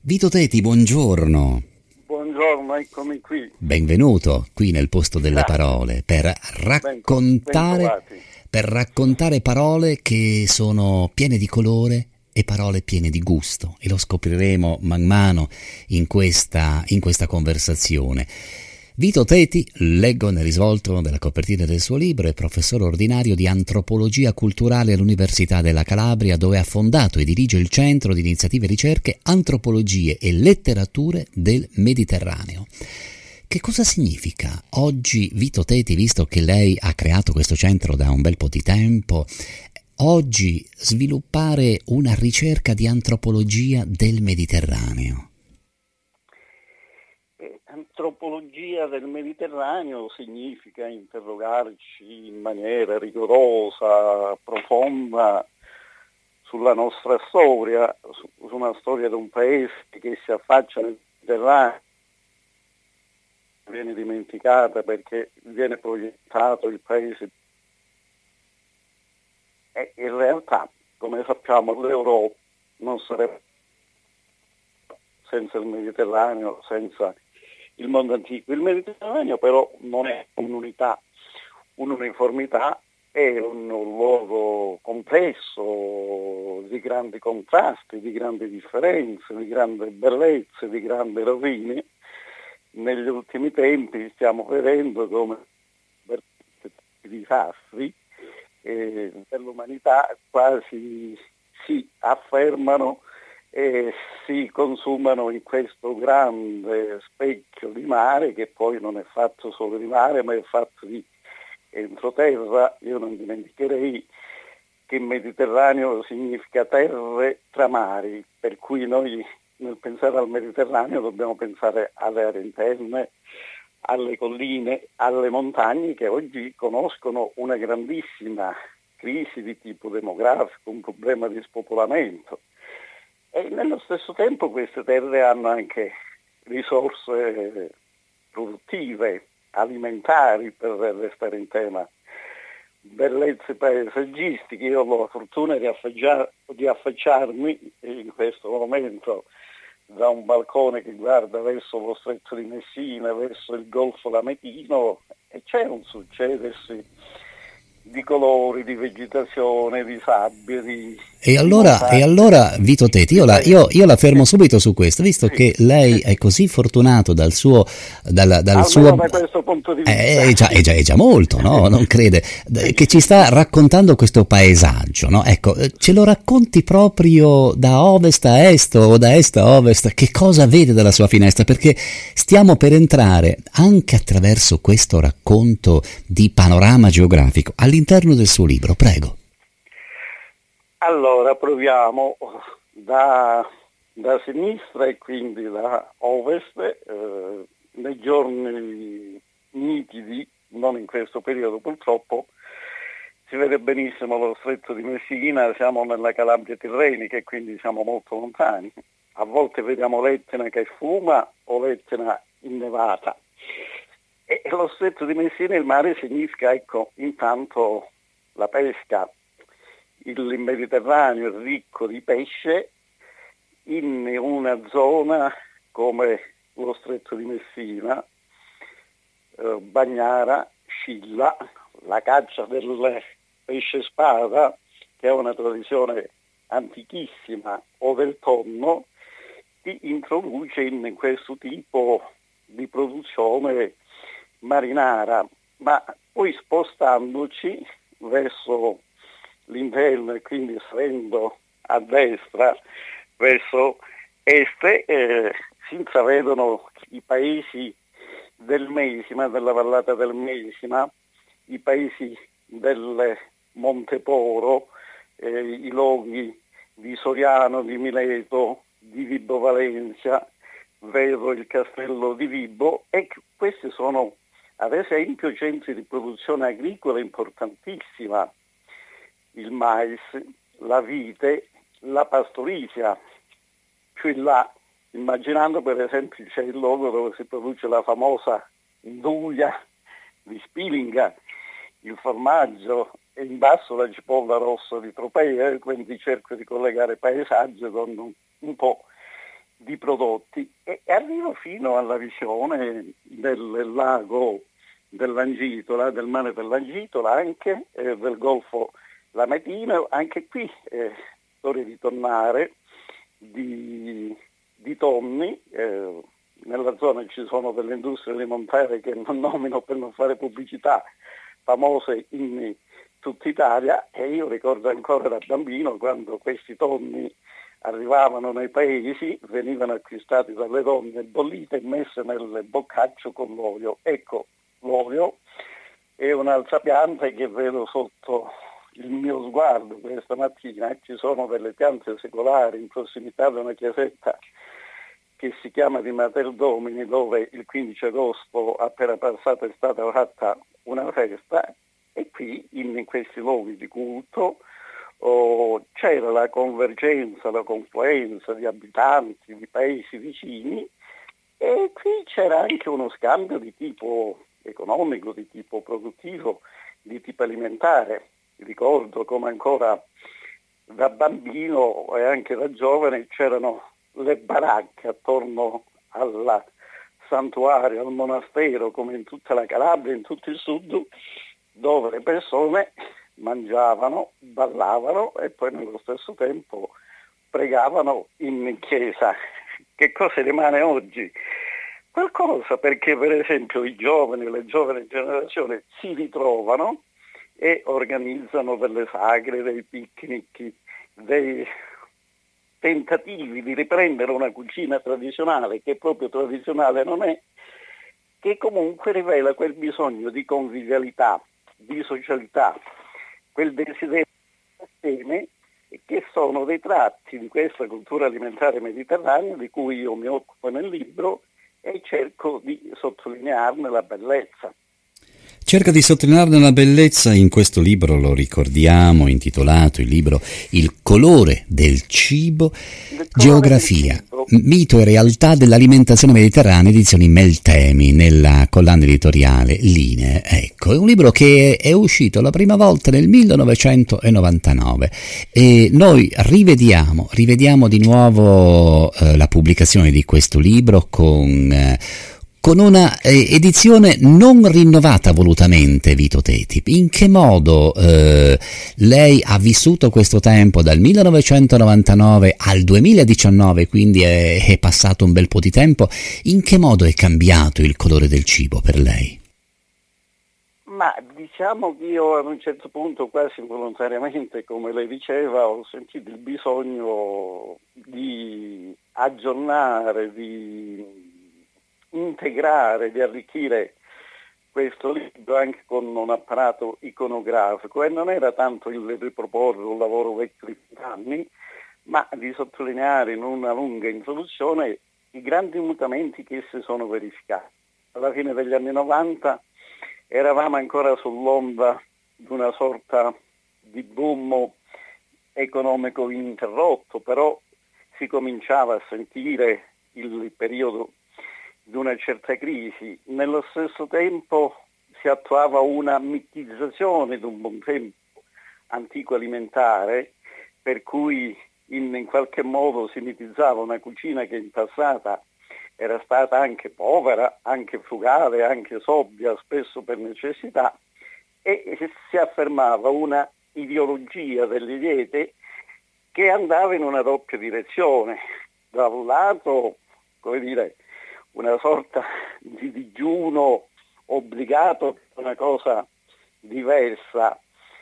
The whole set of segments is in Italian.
Vito Teti, buongiorno. Buongiorno, eccomi qui. Benvenuto qui nel posto delle Grazie, parole per ben raccontare, trovati. per raccontare parole che sono piene di colore e parole piene di gusto, e lo scopriremo man mano in questa conversazione. Vito Teti, leggo nel risvolto della copertina del suo libro, è professore ordinario di antropologia culturale all'Università della Calabria, dove ha fondato e dirige il Centro di Iniziative e Ricerche Antropologie e Letterature del Mediterraneo. Che cosa significa oggi, Vito Teti, visto che lei ha creato questo centro da un bel po' di tempo, oggi sviluppare una ricerca di antropologia del Mediterraneo? Antropologia del Mediterraneo significa interrogarci in maniera rigorosa, profonda sulla nostra storia, su una storia di un paese che si affaccia nel Mediterraneo, viene dimenticata perché viene proiettato il paese e in realtà, come sappiamo, l'Europa non sarebbe senza il Mediterraneo, senza il mondo antico. Il Mediterraneo però non è un'unità, un'uniformità, è un luogo complesso, di grandi contrasti, di grandi differenze, di grandi bellezze, di grandi rovine. Negli ultimi tempi stiamo vedendo come i disastri dell'umanità quasi si affermano e si consumano in questo grande specchio di mare, che poi non è fatto solo di mare ma è fatto di entroterra. Io non dimenticherei che Mediterraneo significa terre tra mari, per cui noi nel pensare al Mediterraneo dobbiamo pensare alle aree interne, alle colline, alle montagne, che oggi conoscono una grandissima crisi di tipo demografico, un problema di spopolamento. E nello stesso tempo queste terre hanno anche risorse produttive, alimentari, per restare in tema, bellezze paesaggistiche. Io ho la fortuna di affacciarmi in questo momento da un balcone che guarda verso lo stretto di Messina, verso il Golfo Lametino, e c'è un succedersi di colori, di vegetazione, di sabbie, E di allora, e montagne, allora Vito Teti, di paesi. io la fermo subito su questo, visto Sì, che lei è così fortunato dal almeno suo... da questo punto di vista. È già molto, no? Non crede? Sì, Che ci sì, sta sì. raccontando questo paesaggio, no? Ecco, ce lo racconti proprio da ovest a est o da est a ovest? Che cosa vede dalla sua finestra? Perché stiamo per entrare anche attraverso questo racconto di panorama geografico all'interno del suo libro, prego. Allora proviamo da sinistra e quindi da ovest, nei giorni nitidi, non in questo periodo purtroppo, si vede benissimo lo stretto di Messina, siamo nella Calabria tirrenica e quindi siamo molto lontani. A volte vediamo l'Etna che fuma o l'Etna innevata. E lo stretto di Messina, il mare, significa, ecco, intanto la pesca. Il Mediterraneo è ricco di pesce in una zona come lo stretto di Messina, Bagnara, Scilla, la caccia del pesce spada, che è una tradizione antichissima, o del tonno, ti introduce in questo tipo di produzione marinara, ma poi spostandoci verso l'interno e quindi salendo a destra verso est, si intravedono i paesi del Mesima, della vallata del Mesima, i paesi del Monteporo, i loghi di Soriano, di Mileto, di Vibo Valentia, vedo il castello di Vibo, e questi sono ad esempio centri di produzione agricola importantissima: il mais, la vite, la pastorizia. Più in là, immaginando per esempio, c'è il luogo dove si produce la famosa nduja di Spilinga, il formaggio, e in basso la cipolla rossa di Tropea, quindi cerco di collegare paesaggio con un po' di prodotti e arrivo fino alla visione del lago dell'Angitola, del mare dell'Angitola, anche del Golfo Lametino. Anche qui storia di tonnare, di tonni. Nella zona ci sono delle industrie alimentari che non nomino per non fare pubblicità, famose in tutta Italia, e io ricordo ancora da bambino quando questi tonni arrivavano nei paesi, venivano acquistati dalle donne, bollite e messe nel boccaccio con l'olio. Ecco, l'olio è un'altra pianta che vedo sotto il mio sguardo questa mattina. Ci sono delle piante secolari in prossimità di una chiesetta che si chiama di Mater Domini, dove il 15 agosto appena passato è stata fatta una festa, e qui in questi luoghi di culto c'era la convergenza, la confluenza di abitanti di paesi vicini, e qui c'era anche uno scambio di tipo economico, di tipo produttivo, di tipo alimentare. Ricordo come ancora da bambino e anche da giovane c'erano le baracche attorno al santuario, al monastero, come in tutta la Calabria, in tutto il sud, dove le persone mangiavano, ballavano e poi nello stesso tempo pregavano in chiesa. Che cosa rimane oggi? Qualcosa, perché per esempio i giovani, le giovani generazioni si ritrovano e organizzano delle sagre, dei picnic, dei tentativi di riprendere una cucina tradizionale, che proprio tradizionale non è, che comunque rivela quel bisogno di convivialità, di socialità, quel desiderio di assieme, che sono dei tratti di questa cultura alimentare mediterranea di cui io mi occupo nel libro e cerco di sottolinearne la bellezza. Cerca di sottolinearne la bellezza in questo libro, lo ricordiamo, intitolato il libro Il colore del cibo, geografia, mito e realtà dell'alimentazione mediterranea, edizioni Meltemi, nella collana editoriale Linee. Ecco, è un libro che è uscito la prima volta nel 1999 e noi rivediamo di nuovo la pubblicazione di questo libro con una edizione non rinnovata volutamente, Vito Teti. In che modo lei ha vissuto questo tempo dal 1999 al 2019, quindi è passato un bel po' di tempo, in che modo è cambiato il colore del cibo per lei? Ma diciamo che io ad un certo punto, quasi involontariamente, come lei diceva, ho sentito il bisogno di aggiornare, di integrare, di arricchire questo libro anche con un apparato iconografico, e non era tanto il riproporre un lavoro vecchio di 20 anni, ma di sottolineare in una lunga introduzione i grandi mutamenti che si sono verificati. Alla fine degli anni 90 eravamo ancora sull'onda di una sorta di boom economico ininterrotto, però si cominciava a sentire il periodo di una certa crisi. Nello stesso tempo si attuava una mitizzazione di un buon tempo antico alimentare, per cui in qualche modo si mitizzava una cucina che in passata era stata anche povera, anche frugale, anche sobria, spesso per necessità, e si affermava una ideologia delle diete che andava in una doppia direzione. Da un lato, come dire, una sorta di digiuno obbligato, una cosa diversa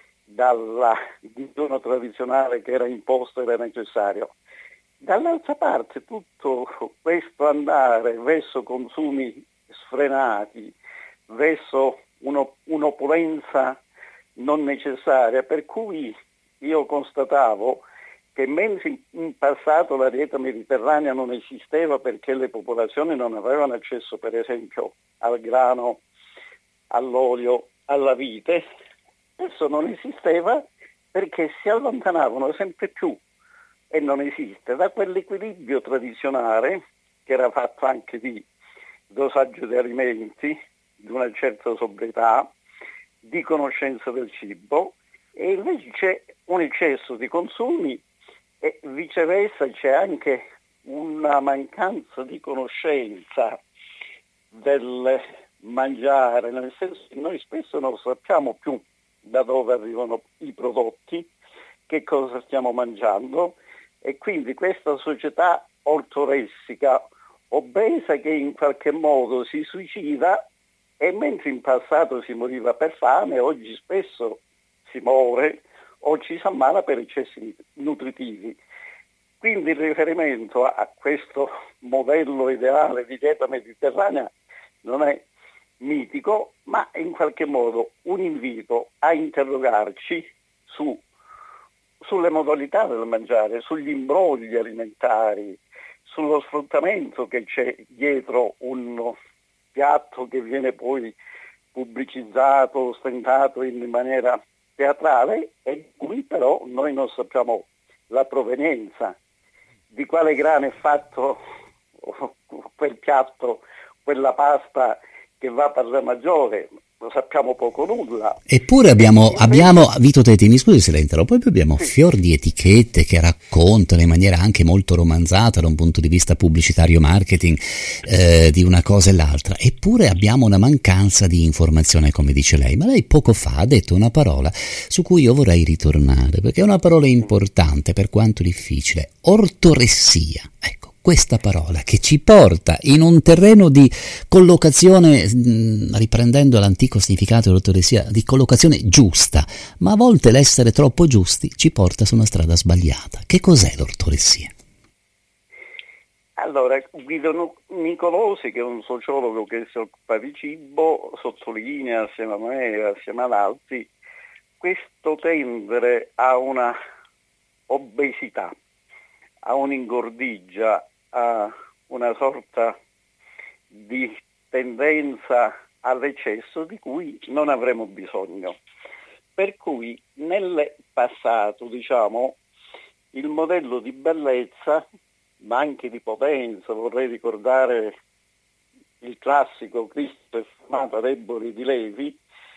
dal digiuno tradizionale che era imposto, era necessario. Dall'altra parte tutto questo andare verso consumi sfrenati, verso un'opulenza non necessaria, per cui io constatavo che mentre in passato la dieta mediterranea non esisteva perché le popolazioni non avevano accesso per esempio al grano, all'olio, alla vite, adesso non esisteva perché si allontanavano sempre più, e non esiste, da quell'equilibrio tradizionale che era fatto anche di dosaggio di alimenti, di una certa sobrietà, di conoscenza del cibo, e invece c'è un eccesso di consumi e viceversa c'è anche una mancanza di conoscenza del mangiare, nel senso che noi spesso non sappiamo più da dove arrivano i prodotti, che cosa stiamo mangiando, e quindi questa società ortoressica, obesa, che in qualche modo si suicida, e mentre in passato si moriva per fame, oggi spesso si muore o ci si ammala per eccessi nutritivi. Quindi il riferimento a questo modello ideale di dieta mediterranea non è mitico, ma è in qualche modo un invito a interrogarci sulle modalità del mangiare, sugli imbrogli alimentari, sullo sfruttamento che c'è dietro un piatto che viene poi pubblicizzato, ostentato in maniera teatrale, e di cui però noi non sappiamo la provenienza, di quale grano è fatto quel piatto, quella pasta che va per la maggiore, lo sappiamo poco nulla. Eppure abbiamo Vito Tetti, mi scusi se la interrompo, poi abbiamo fior di etichette che raccontano in maniera anche molto romanzata da un punto di vista pubblicitario, marketing, di una cosa e l'altra, eppure abbiamo una mancanza di informazione, come dice lei. Ma lei poco fa ha detto una parola su cui io vorrei ritornare, perché è una parola importante per quanto difficile: ortoressia. Ecco, questa parola che ci porta in un terreno di collocazione, riprendendo l'antico significato dell'ortoressia, di collocazione giusta, ma a volte l'essere troppo giusti ci porta su una strada sbagliata. Che cos'è l'ortoressia? Allora, Guido Nicolosi, che è un sociologo che si occupa di cibo, sottolinea assieme a me e assieme ad altri questo tendere a una obesità, a un'ingordigia, a una sorta di tendenza all'eccesso di cui non avremo bisogno. Per cui nel passato, diciamo, il modello di bellezza, ma anche di potenza, vorrei ricordare il classico Cristo è formato ad Eboli di Levi,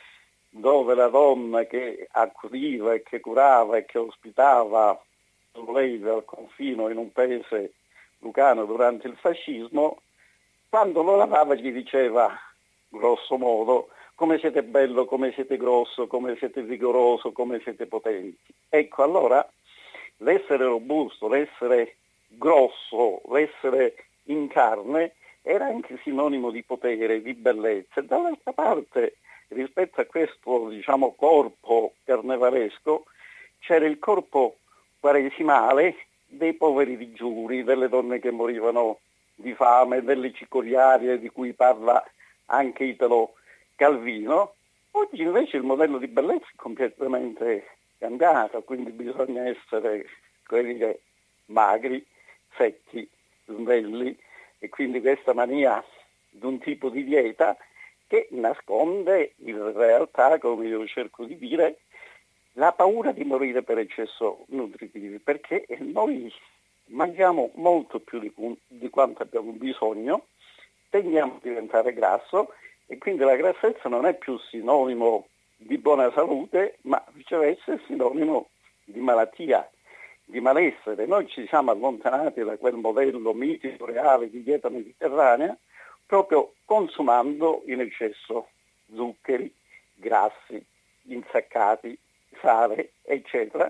dove la donna che accudiva e che curava e che ospitava Levi al confino in un paese lucano durante il fascismo, quando lo lavava gli diceva, grosso modo, come siete bello, come siete grosso, come siete vigoroso, come siete potenti. Ecco, allora l'essere robusto, l'essere grosso, l'essere in carne era anche sinonimo di potere, di bellezza. E dall'altra parte, rispetto a questo, diciamo, corpo carnevalesco, c'era il corpo quaresimale dei poveri digiuni, delle donne che morivano di fame, delle cicogliarie di cui parla anche Italo Calvino. Oggi invece il modello di bellezza è completamente cambiato, quindi bisogna essere, come dire, magri, secchi, snelli, e quindi questa mania di un tipo di dieta che nasconde in realtà, come io cerco di dire, la paura di morire per eccesso nutritivi, perché noi mangiamo molto più di quanto abbiamo bisogno, tendiamo a diventare grasso, e quindi la grassezza non è più sinonimo di buona salute, ma viceversa è sinonimo di malattia, di malessere. Noi ci siamo allontanati da quel modello mitico, reale di dieta mediterranea, proprio consumando in eccesso zuccheri, grassi, insaccati, sale, eccetera,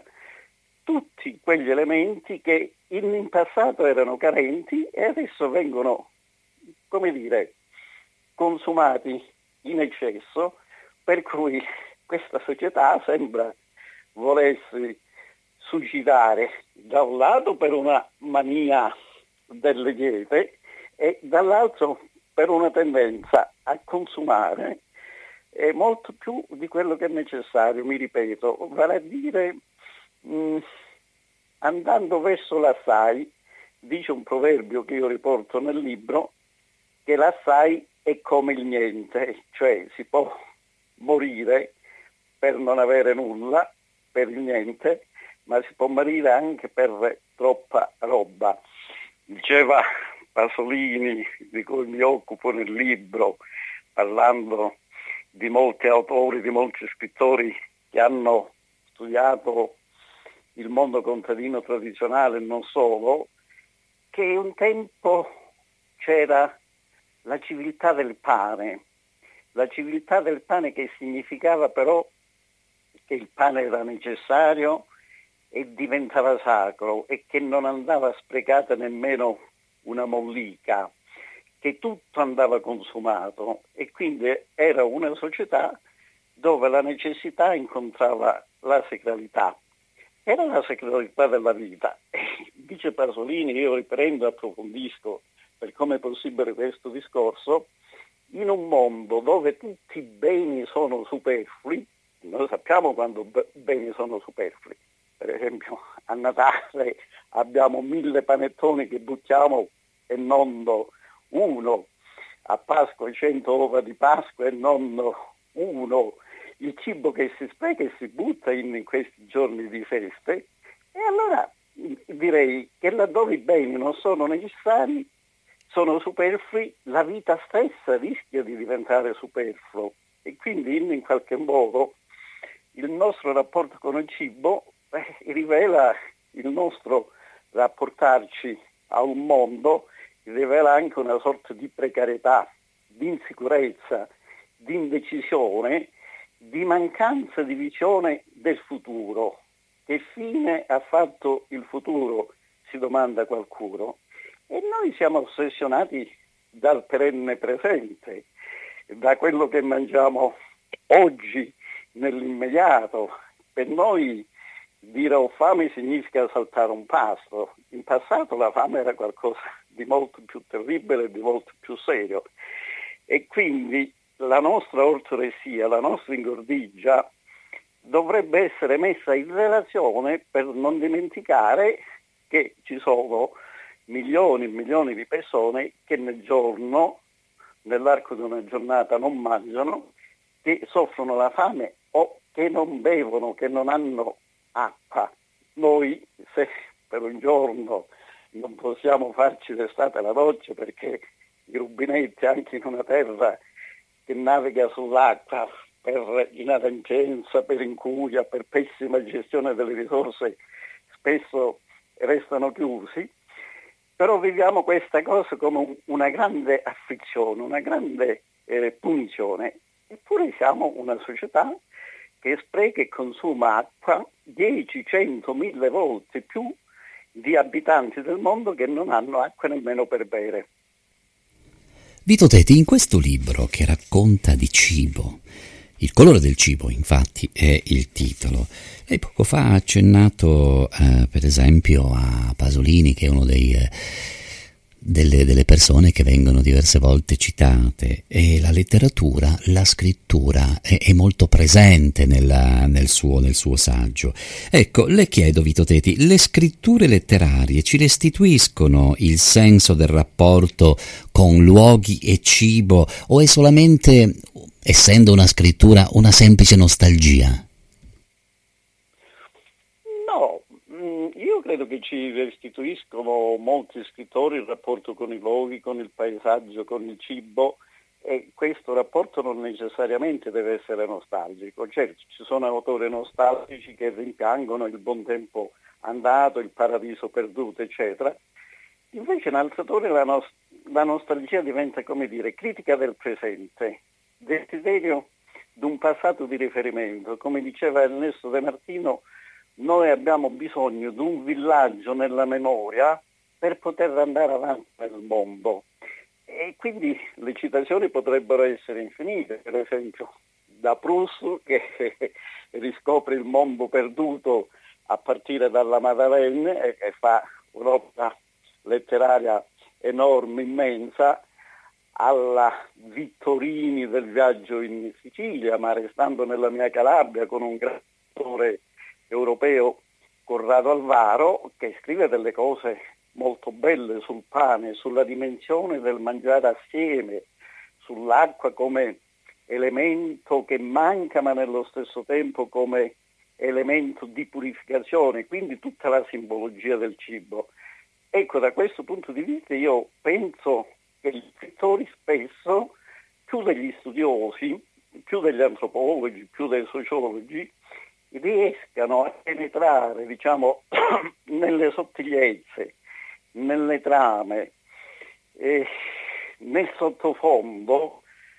tutti quegli elementi che in passato erano carenti e adesso vengono, come dire, consumati in eccesso, per cui questa società sembra volersi suicidare, da un lato per una mania delle diete e dall'altro per una tendenza a consumare molto più di quello che è necessario, mi ripeto, vale a dire andando verso l'assai. Dice un proverbio che io riporto nel libro, che l'assai è come il niente, cioè si può morire per non avere nulla, per il niente, ma si può morire anche per troppa roba. Diceva Pasolini, di cui mi occupo nel libro, parlando di molti autori, di molti scrittori che hanno studiato il mondo contadino tradizionale e non solo, che un tempo c'era la civiltà del pane. La civiltà del pane che significava però che il pane era necessario e diventava sacro e che non andava sprecata nemmeno una mollica, che tutto andava consumato e quindi era una società dove la necessità incontrava la sacralità. Era la sacralità della vita. Dice Pasolini, io riprendo e approfondisco per come è possibile questo discorso, in un mondo dove tutti i beni sono superflui, noi sappiamo quando beni sono superflui, per esempio a Natale abbiamo 1000 panettoni che buttiamo e non uno, a Pasqua 100 uova di Pasqua e non uno, il cibo che si spreca e si butta in questi giorni di feste, e allora direi che laddove i beni non sono necessari, sono superflui, la vita stessa rischia di diventare superfluo e quindi in qualche modo il nostro rapporto con il cibo rivela il nostro rapportarci a un mondo, rivela anche una sorta di precarietà, di insicurezza, di indecisione, di mancanza di visione del futuro. Che fine ha fatto il futuro? Si domanda qualcuno. E noi siamo ossessionati dal perenne presente, da quello che mangiamo oggi nell'immediato. Per noi dire ho fame significa saltare un pasto. In passato la fame era qualcosa di molto più terribile e di molto più serio. E quindi la nostra ortoressia, la nostra ingordigia dovrebbe essere messa in relazione per non dimenticare che ci sono milioni e milioni di persone che nel giorno, nell'arco di una giornata non mangiano, che soffrono la fame o che non bevono, che non hanno acqua. Noi se per un giorno non possiamo farci d'estate la doccia perché i rubinetti anche in una terra che naviga sull'acqua per inadempienza, per incuria, per pessima gestione delle risorse spesso restano chiusi, però viviamo questa cosa come una grande afflizione, una grande punizione. Eppure siamo una società che spreca e consuma acqua 10, 100, 1000 volte più di abitanti del mondo che non hanno acqua nemmeno per bere. Vito Teti, in questo libro che racconta di cibo, il colore del cibo infatti è il titolo, lei poco fa ha accennato per esempio a Pasolini, che è uno delle persone che vengono diverse volte citate, e la letteratura, la scrittura è molto presente nel suo saggio. Ecco, le chiedo, Vito Teti, le scritture letterarie ci restituiscono il senso del rapporto con luoghi e cibo, o è solamente, essendo una scrittura, una semplice nostalgia? No, io credo che ci restituiscono molti scrittori il rapporto con i luoghi, con il paesaggio, con il cibo, e questo rapporto non necessariamente deve essere nostalgico. Certo, ci sono autori nostalgici che rimpiangono il buon tempo andato, il paradiso perduto, eccetera. Invece in altri autori la nostalgia diventa, come dire, critica del presente, desiderio di un passato di riferimento. Come diceva Ernesto De Martino, noi abbiamo bisogno di un villaggio nella memoria per poter andare avanti nel mondo. E quindi le citazioni potrebbero essere infinite, per esempio da Proust che riscopre il mondo perduto a partire dalla Madeleine e fa un'opera letteraria enorme, immensa, alla Vittorini del viaggio in Sicilia, ma restando nella mia Calabria con un grande autore europeo, Corrado Alvaro, che scrive delle cose molto belle sul pane, sulla dimensione del mangiare assieme, sull'acqua come elemento che manca ma nello stesso tempo come elemento di purificazione, quindi tutta la simbologia del cibo. Ecco, da questo punto di vista io penso che gli scrittori spesso, più degli studiosi, più degli antropologi, più dei sociologi, riescano a penetrare, diciamo, nelle sottigliezze nelle trame, nel sottofondo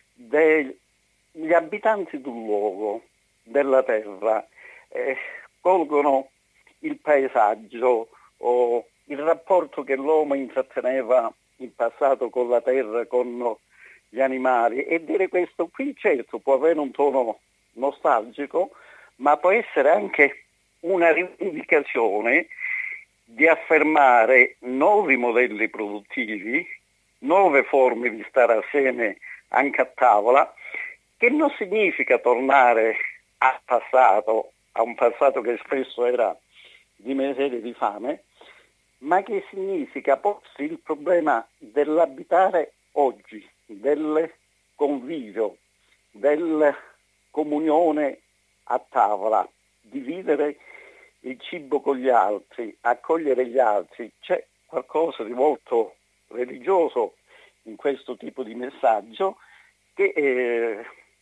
degli abitanti d'un luogo, della terra, colgono il paesaggio o il rapporto che l'uomo intratteneva in passato con la terra, con gli animali, e dire questo qui certo può avere un tono nostalgico, ma può essere anche una rivendicazione di affermare nuovi modelli produttivi, nuove forme di stare assieme anche a tavola, che non significa tornare al passato, a un passato che spesso era di miseria e di fame, ma che significa porsi il problema dell'abitare oggi, del convivio, della comunione a tavola, dividere il cibo con gli altri, accogliere gli altri. C'è qualcosa di molto religioso in questo tipo di messaggio che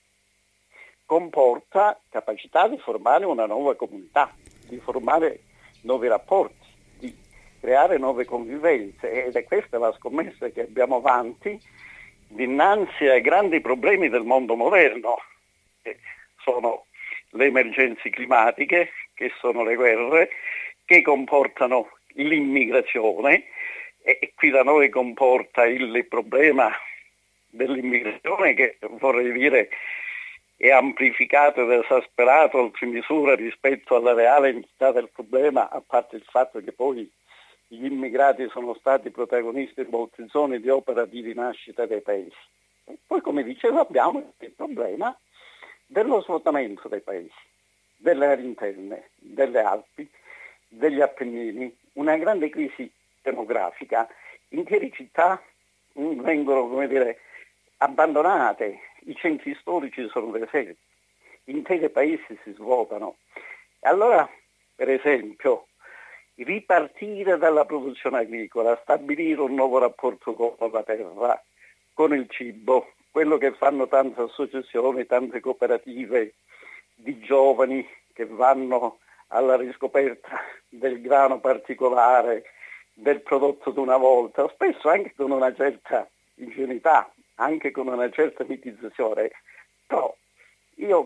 comporta capacità di formare una nuova comunità, di formare nuovi rapporti, di creare nuove convivenze, ed è questa la scommessa che abbiamo avanti dinanzi ai grandi problemi del mondo moderno, che sono le emergenze climatiche, che sono le guerre, che comportano l'immigrazione, e qui da noi comporta il problema dell'immigrazione, che vorrei dire è amplificato ed esasperato oltre misura rispetto alla reale entità del problema, a parte il fatto che poi gli immigrati sono stati protagonisti in molte zone di opera di rinascita dei paesi. E poi, come dicevo, abbiamo il problema dello svuotamento dei paesi, delle aree interne, delle Alpi, degli Appennini, una grande crisi demografica. Intere città vengono, come dire, abbandonate, i centri storici sono deserti, interi paesi si svuotano. Allora, per esempio, ripartire dalla produzione agricola, stabilire un nuovo rapporto con la terra, con il cibo, quello che fanno tante associazioni, tante cooperative di giovani che vanno alla riscoperta del grano particolare, del prodotto d'una volta, spesso anche con una certa ingenuità, anche con una certa mitizzazione. Però io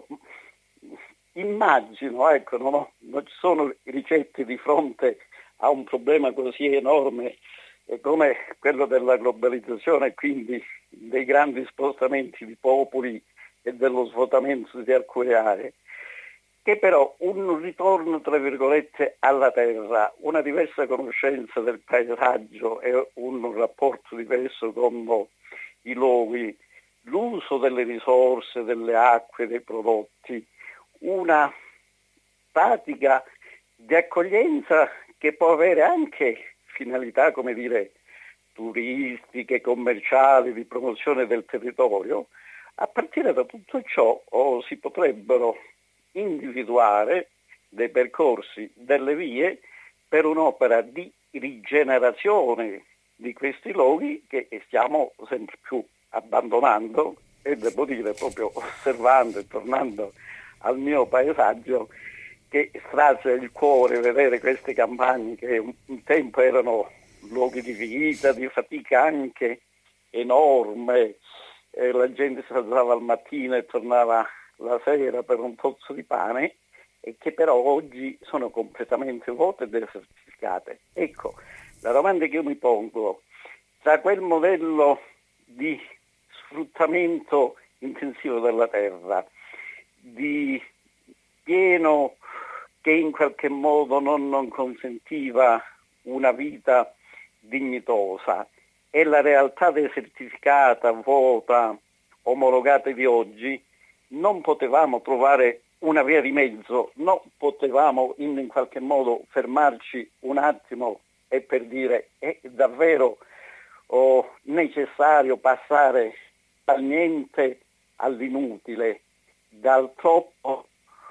immagino, ecco, non ci sono ricette di fronte a un problema così enorme come quello della globalizzazione, quindi dei grandi spostamenti di popoli e dello svuotamento di alcune aree, che però un ritorno, tra virgolette, alla terra, una diversa conoscenza del paesaggio e un rapporto diverso con i luoghi, l'uso delle risorse, delle acque, dei prodotti, una pratica di accoglienza che può avere anche finalità, come dire, turistiche, commerciali, di promozione del territorio. A partire da tutto ciò si potrebbero individuare dei percorsi, delle vie per un'opera di rigenerazione di questi luoghi che stiamo sempre più abbandonando, e devo dire, proprio osservando e tornando al mio paesaggio, che strazia il cuore vedere queste campagne che un tempo erano luoghi di vita, di fatica anche enorme, la gente si alzava al mattino e tornava la sera per un tozzo di pane, e che però oggi sono completamente vuote e desertificate. Ecco, la domanda che io mi pongo, tra quel modello di sfruttamento intensivo della terra, di pieno che in qualche modo non consentiva una vita dignitosa, e la realtà desertificata, vuota, omologata di oggi, non potevamo trovare una via di mezzo, non potevamo in qualche modo fermarci un attimo e per dire è davvero necessario passare dal niente all'inutile, dal troppo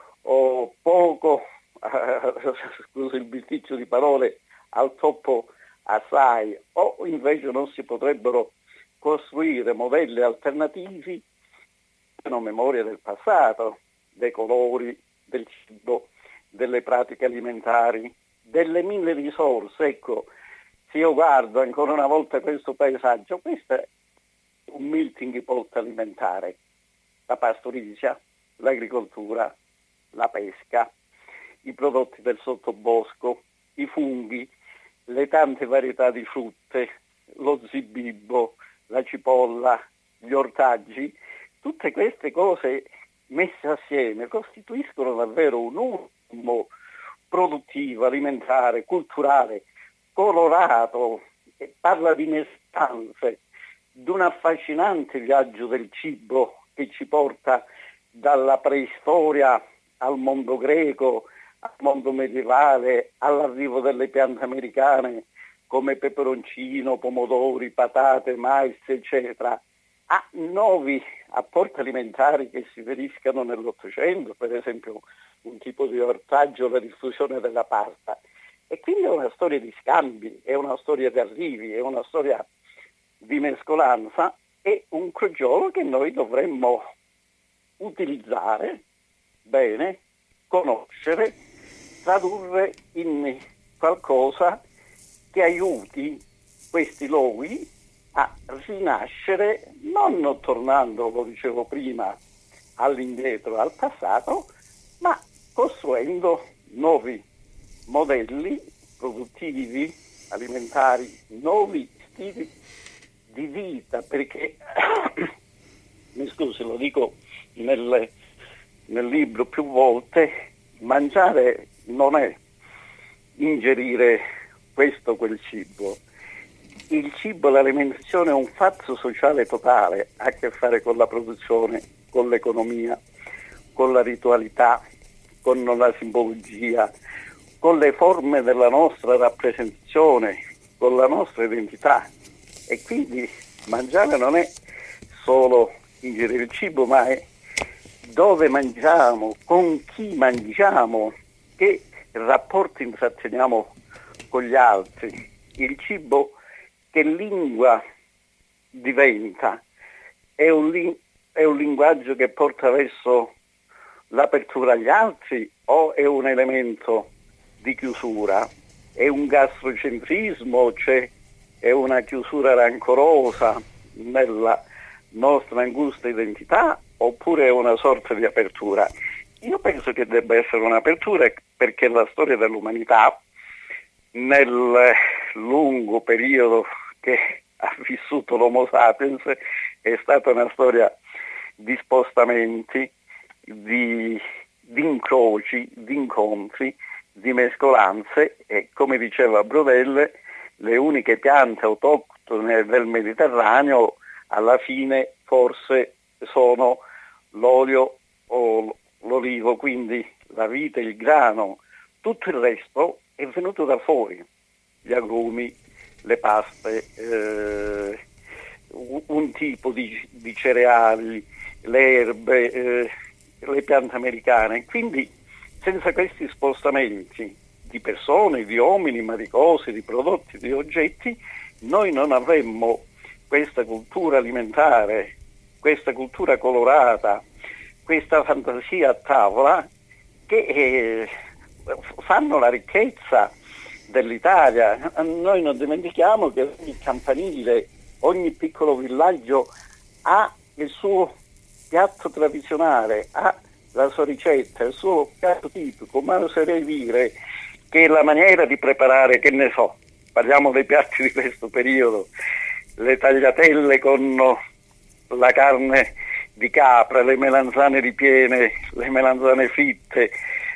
poco, scusa il bisticcio di parole, al troppo assai, o invece non si potrebbero costruire modelli alternativi che hanno memoria del passato, dei colori, del cibo, delle pratiche alimentari, delle mille risorse. Ecco, se io guardo ancora una volta questo paesaggio, questo è un melting pot alimentare, la pastorizia, l'agricoltura, la pesca, i prodotti del sottobosco, i funghi, le tante varietà di frutte, lo zibibbo, la cipolla, gli ortaggi, tutte queste cose messe assieme costituiscono davvero un uomo produttivo, alimentare, culturale, colorato, che parla di mescolanze, di un affascinante viaggio del cibo che ci porta dalla preistoria al mondo greco, al mondo medievale, all'arrivo delle piante americane come peperoncino, pomodori, patate, mais, eccetera, a nuovi apporti alimentari che si verificano nell'Ottocento, per esempio un tipo di ortaggio, la diffusione della pasta. E quindi è una storia di scambi, è una storia di arrivi, è una storia di mescolanza, è un crogiolo che noi dovremmo utilizzare bene, conoscere, tradurre in qualcosa che aiuti questi luoghi a rinascere, non tornando, lo dicevo prima, all'indietro, al passato, ma costruendo nuovi modelli produttivi, alimentari, nuovi stili di vita, perché, mi scusi, lo dico nel libro più volte, mangiare non è ingerire questo o quel cibo. Il cibo, l'alimentazione è un fatto sociale totale, ha a che fare con la produzione, con l'economia, con la ritualità, con la simbologia, con le forme della nostra rappresentazione, con la nostra identità. E quindi mangiare non è solo ingerire il cibo, ma è dove mangiamo, con chi mangiamo, che rapporti intratteniamo con gli altri. Il cibo che lingua diventa, è un linguaggio che porta verso l'apertura agli altri o è un elemento di chiusura? È un gastrocentrismo, cioè è una chiusura rancorosa nella nostra angusta identità, oppure è una sorta di apertura? Io penso che debba essere un'apertura, perché la storia dell'umanità nel lungo periodo che ha vissuto l'Homo sapiens è stata una storia di spostamenti, di incroci, di incontri, di mescolanze, e come diceva Brodel, le uniche piante autoctone del Mediterraneo alla fine forse sono l'olio o l'olivo, quindi la vite, il grano. Tutto il resto è venuto da fuori, gli agrumi, le paste, un tipo di cereali, le erbe, le piante americane. Quindi senza questi spostamenti di persone, di uomini, ma di cose, di prodotti, di oggetti, noi non avremmo questa cultura alimentare, questa cultura colorata, questa fantasia a tavola che fanno la ricchezza dell'Italia. Noi non dimentichiamo che ogni campanile, ogni piccolo villaggio ha il suo piatto tradizionale, ha la sua ricetta, il suo piatto tipico, ma oserei dire che la maniera di preparare, che ne so, parliamo dei piatti di questo periodo, le tagliatelle con la carne di capra, le melanzane ripiene, le melanzane fritte,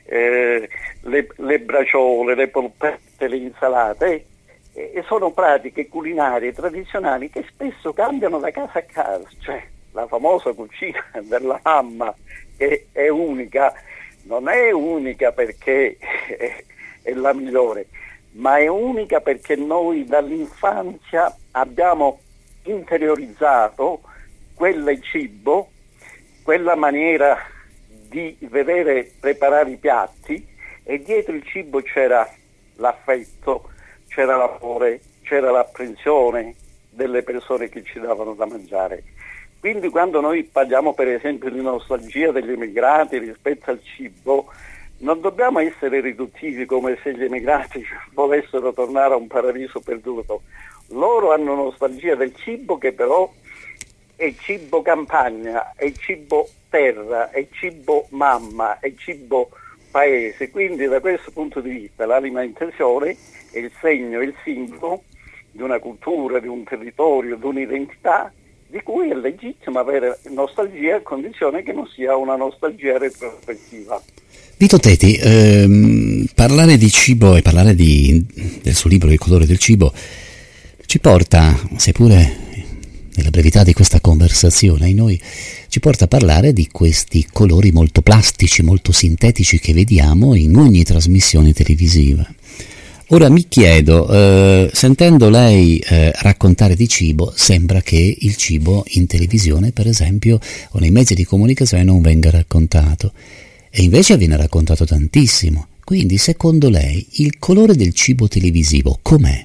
le braciole, le polpette, le insalate, e sono pratiche culinarie tradizionali che spesso cambiano da casa a casa, cioè la famosa cucina della mamma, che è unica, non è unica perché è la migliore, ma è unica perché noi dall'infanzia abbiamo interiorizzato quel cibo, quella maniera di vedere preparare i piatti, e dietro il cibo c'era l'affetto, c'era l'amore, c'era l'apprensione delle persone che ci davano da mangiare. Quindi quando noi parliamo per esempio di nostalgia degli emigrati rispetto al cibo, non dobbiamo essere riduttivi come se gli emigrati volessero tornare a un paradiso perduto. Loro hanno nostalgia del cibo, che però è cibo campagna, è cibo terra, è cibo mamma, è cibo paese. Quindi da questo punto di vista l'alimentazione è il segno, il simbolo di una cultura, di un territorio, di un'identità di cui è legittimo avere nostalgia, a condizione che non sia una nostalgia retrospettiva. Vito Teti, parlare di cibo e parlare del suo libro Il colore del cibo ci porta, seppure nella brevità di questa conversazione, ci porta a parlare di questi colori molto plastici, molto sintetici che vediamo in ogni trasmissione televisiva. Ora mi chiedo, sentendo lei raccontare di cibo, sembra che il cibo in televisione, per esempio, o nei mezzi di comunicazione non venga raccontato. E invece viene raccontato tantissimo. Quindi, secondo lei, il colore del cibo televisivo com'è?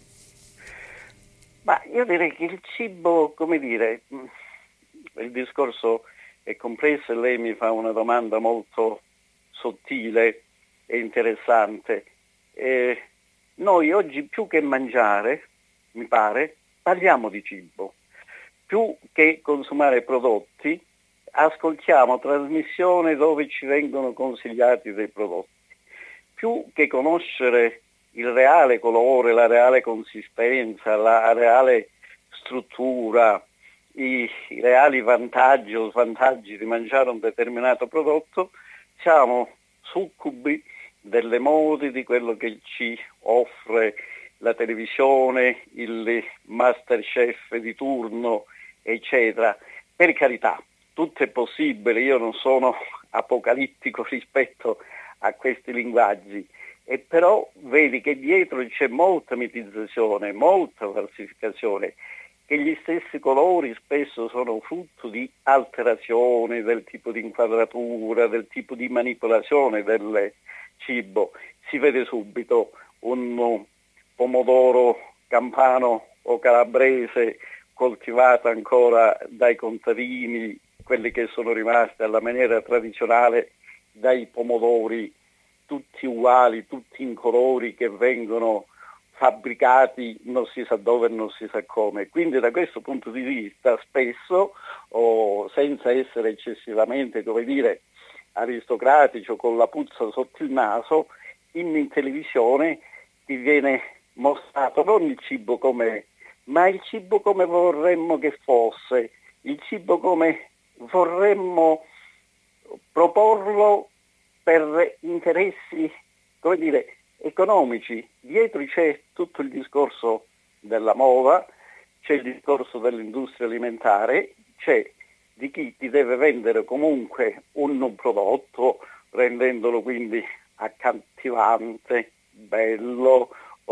Ma io direi che il cibo, come dire, il discorso è complesso e lei mi fa una domanda molto sottile e interessante. Noi oggi più che mangiare, mi pare, parliamo di cibo. Più che consumare prodotti, ascoltiamo trasmissioni dove ci vengono consigliati dei prodotti. Più che conoscere il reale colore, la reale consistenza, la reale struttura, i reali vantaggi o svantaggi di mangiare un determinato prodotto, siamo succubi delle mode, di quello che ci offre la televisione, il Masterchef di turno, eccetera. Per carità, tutto è possibile, io non sono apocalittico rispetto a questi linguaggi, e però vedi che dietro c'è molta mitizzazione, molta falsificazione, che gli stessi colori spesso sono frutto di alterazioni del tipo di inquadratura, del tipo di manipolazione del cibo. Si vede subito un pomodoro campano o calabrese coltivato ancora dai contadini, quelli che sono rimasti alla maniera tradizionale, dai pomodori tutti uguali, tutti incolori, che vengono fabbricati non si sa dove e non si sa come. Quindi da questo punto di vista spesso, senza essere eccessivamente, come dire, aristocratici o con la puzza sotto il naso, in televisione ti viene mostrato non il cibo com'è, ma il cibo come vorremmo che fosse, il cibo come vorremmo proporlo per interessi, come dire, economici. Dietro c'è tutto il discorso della moda, c'è il discorso dell'industria alimentare, c'è di chi ti deve vendere comunque un prodotto, rendendolo quindi accattivante, bello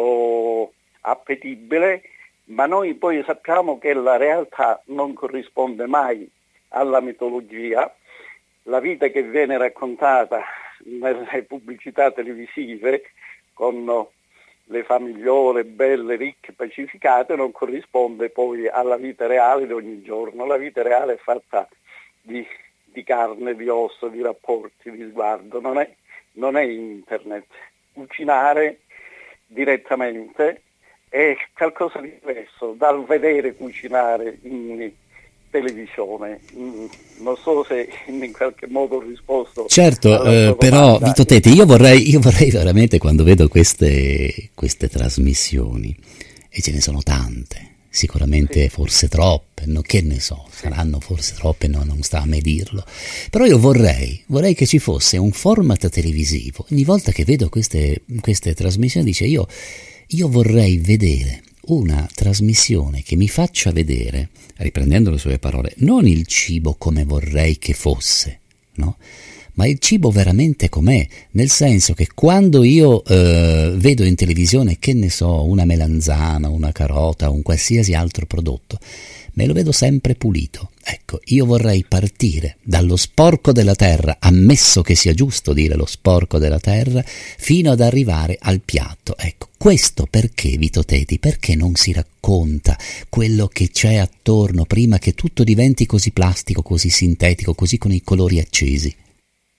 o appetibile, ma noi poi sappiamo che la realtà non corrisponde mai alla mitologia. La vita che viene raccontata nelle pubblicità televisive con le famigliole belle, ricche, pacificate, non corrisponde poi alla vita reale di ogni giorno. La vita reale è fatta di carne, di ossa, di rapporti, di sguardo, non è internet. Cucinare direttamente è qualcosa di diverso dal vedere cucinare in televisione. Non so se in qualche modo ho risposto. Certo, però Vito Teti, io vorrei veramente, quando vedo queste trasmissioni, e ce ne sono tante, sicuramente sì, forse troppe, che ne so, saranno forse troppe, non sta a me dirlo, però io vorrei che ci fosse un format televisivo. Ogni volta che vedo queste trasmissioni dice io vorrei vedere una trasmissione che mi faccia vedere, riprendendo le sue parole, non il cibo come vorrei che fosse, no? Ma il cibo veramente com'è, nel senso che quando io vedo in televisione, che ne so, una melanzana, una carota, un qualsiasi altro prodotto, me lo vedo sempre pulito. Ecco, io vorrei partire dallo sporco della terra, ammesso che sia giusto dire lo sporco della terra, fino ad arrivare al piatto. Ecco, questo perché, Vito Teti, perché non si racconta quello che c'è attorno prima che tutto diventi così plastico, così sintetico, così con i colori accesi?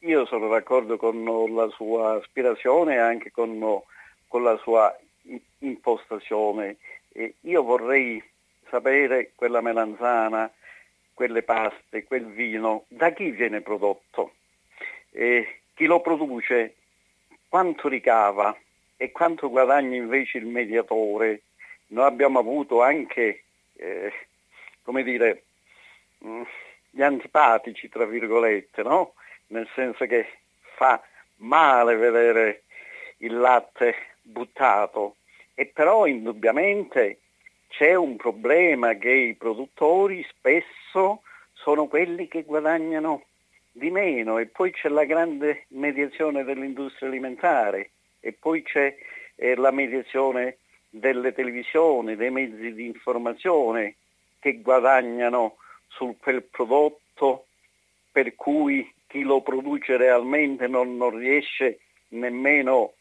io sono d'accordo con la sua aspirazione e anche con la sua impostazione. Io vorrei sapere quella melanzana, quelle paste, quel vino, da chi viene prodotto, chi lo produce, quanto ricava e quanto guadagna invece il mediatore. Noi abbiamo avuto anche, come dire, gli antipatici, tra virgolette, no? Nel senso che fa male vedere il latte buttato, e però indubbiamente c'è un problema che i produttori spesso sono quelli che guadagnano di meno, e poi c'è la grande mediazione dell'industria alimentare, e poi c'è la mediazione delle televisioni, dei mezzi di informazione che guadagnano su quel prodotto, per cui chi lo produce realmente non riesce nemmeno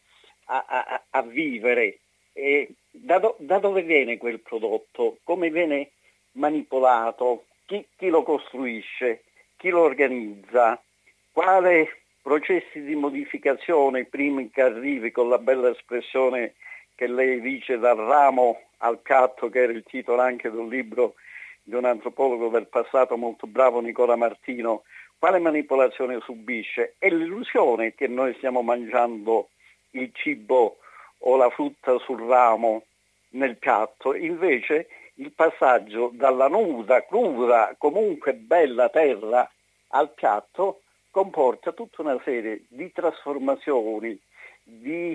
a vivere. E da dove viene quel prodotto? Come viene manipolato? Chi lo costruisce? Chi lo organizza? Quali processi di modificazione prima che arrivi, con la bella espressione che lei dice, dal ramo al piatto, che era il titolo anche di un libro di un antropologo del passato molto bravo, Nicola Martino? Quale manipolazione subisce? È l'illusione che noi stiamo mangiando il cibo o la frutta sul ramo nel piatto. Invece il passaggio dalla nuda, cruda, comunque bella terra al piatto comporta tutta una serie di trasformazioni, di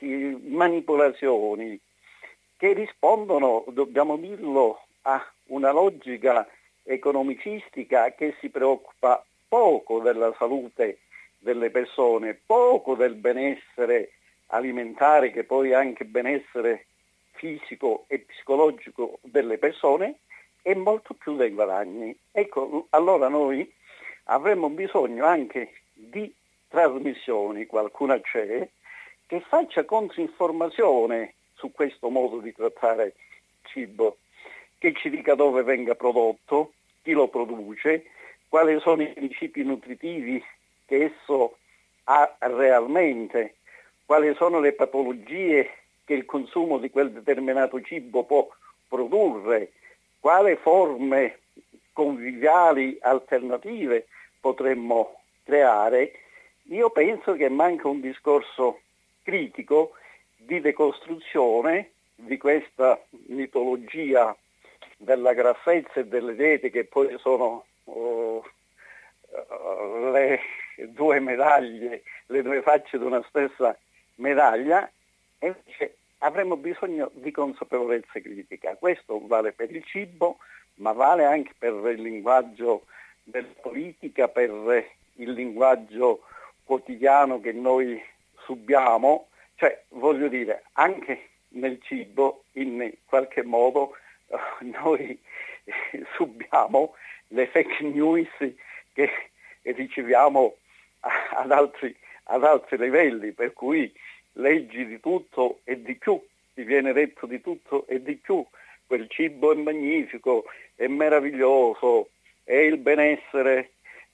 manipolazioni che rispondono, dobbiamo dirlo, a una logica economicistica che si preoccupa poco della salute delle persone, poco del benessere alimentare, che poi è anche benessere fisico e psicologico delle persone, e molto più dei guadagni. Ecco, allora noi avremmo bisogno anche di trasmissioni, qualcuna c'è, che faccia controinformazione su questo modo di trattare il cibo, che ci dica dove venga prodotto, chi lo produce, quali sono i principi nutritivi che esso ha realmente, quali sono le patologie che il consumo di quel determinato cibo può produrre, quali forme conviviali alternative potremmo creare. Io penso che manca un discorso critico di decostruzione di questa mitologia della grassezza e delle diete, che poi sono le due medaglie, le due facce di una stessa medaglia, e invece avremmo bisogno di consapevolezza critica. Questo vale per il cibo, ma vale anche per il linguaggio della politica, per il linguaggio quotidiano che noi subiamo. Cioè, voglio dire, anche nel cibo in qualche modo noi subiamo le fake news che riceviamo ad altri livelli, per cui leggi di tutto e di più, ti viene detto di tutto e di più, quel cibo è magnifico, è meraviglioso, è il benessere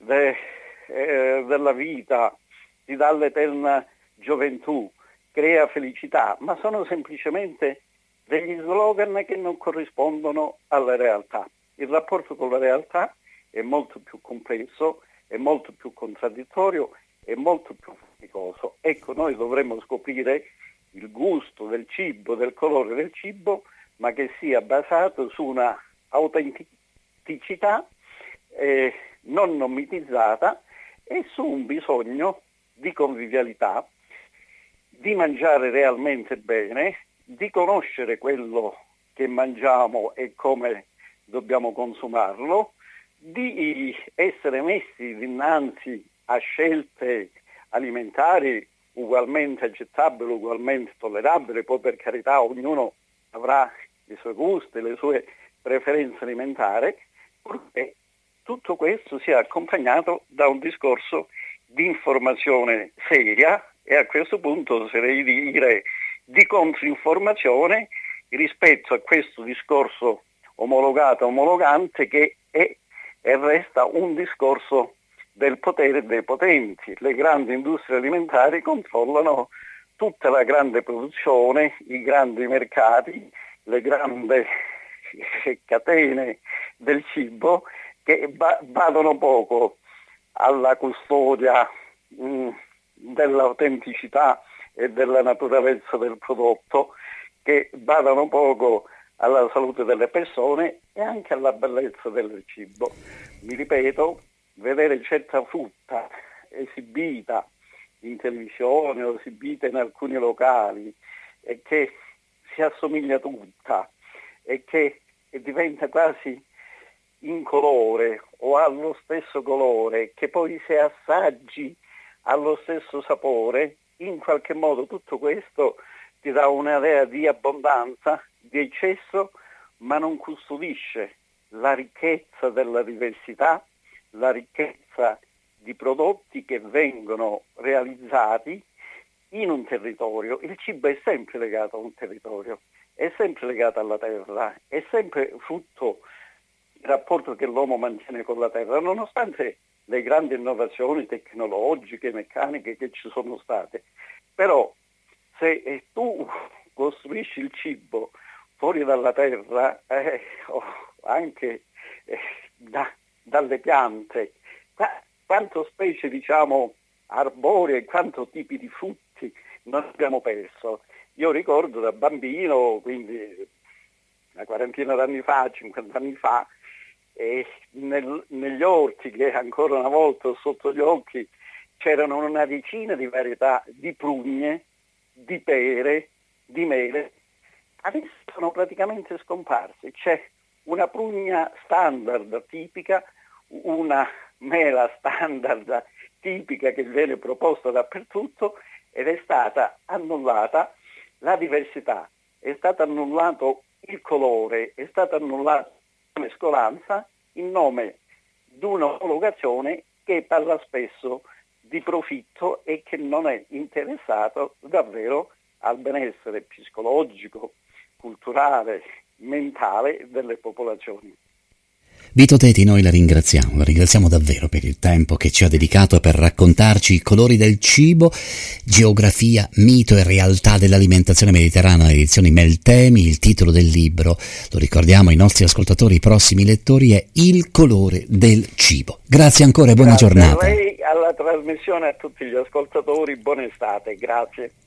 della vita, ti dà l'eterna gioventù, crea felicità, ma sono semplicemente degli slogan che non corrispondono alla realtà. Il rapporto con la realtà è molto più complesso, è molto più contraddittorio, è molto più faticoso. Ecco, noi dovremmo scoprire il gusto del cibo, del colore del cibo, ma che sia basato su una autenticità non mitizzata, e su un bisogno di convivialità, di mangiare realmente bene, di conoscere quello che mangiamo e come dobbiamo consumarlo, di essere messi dinanzi a scelte alimentari ugualmente accettabili, ugualmente tollerabili. Poi, per carità, ognuno avrà i suoi gusti, le sue preferenze alimentari, purché tutto questo sia accompagnato da un discorso di informazione seria, e a questo punto oserei dire di controinformazione rispetto a questo discorso omologante, che è e resta un discorso del potere dei potenti. Le grandi industrie alimentari controllano tutta la grande produzione, i grandi mercati, le grandi catene del cibo che badano poco alla custodia dell'autenticità e della naturalezza del prodotto, che badano poco alla salute delle persone e anche alla bellezza del cibo. Mi ripeto, vedere certa frutta esibita in televisione o esibita in alcuni locali e che si assomiglia tutta e che diventa quasi incolore o ha lo stesso colore, che poi se assaggi ha lo stesso sapore, in qualche modo tutto questo ti dà un'idea di abbondanza, di eccesso, ma non custodisce la ricchezza della diversità, la ricchezza di prodotti che vengono realizzati in un territorio. Il cibo è sempre legato a un territorio, è sempre legato alla terra, è sempre frutto del rapporto che l'uomo mantiene con la terra, nonostante le grandi innovazioni tecnologiche, meccaniche che ci sono state. Però se tu costruisci il cibo fuori dalla terra, o anche dalle piante, quanto specie arboree e quanto tipi di frutti non abbiamo perso. Io ricordo da bambino, quindi una quarantina d'anni fa, 50 anni fa, negli orti, che ancora una volta ho sotto gli occhi, c'erano una decina di varietà di prugne, di pere, di mele. Adesso sono praticamente scomparse. C'è una prugna standard tipica, una mela standard tipica che viene proposta dappertutto, ed è stata annullata la diversità, è stato annullato il colore, è stata annullata la mescolanza in nome di un'omologazione che parla spesso di profitto e che non è interessato davvero al benessere psicologico, culturale, mentale delle popolazioni. Vito Teti, noi la ringraziamo davvero per il tempo che ci ha dedicato per raccontarci i colori del cibo, geografia, mito e realtà dell'alimentazione mediterranea, edizioni Meltemi. Il titolo del libro, lo ricordiamo ai nostri ascoltatori, i prossimi lettori, è Il colore del cibo. Grazie ancora e buona giornata. Grazie a lei, alla trasmissione, a tutti gli ascoltatori, buona estate, grazie.